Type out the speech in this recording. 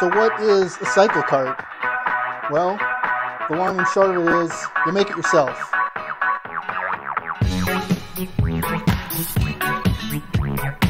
So what is a cycle kart? Well, the long and short of it is, you make it yourself.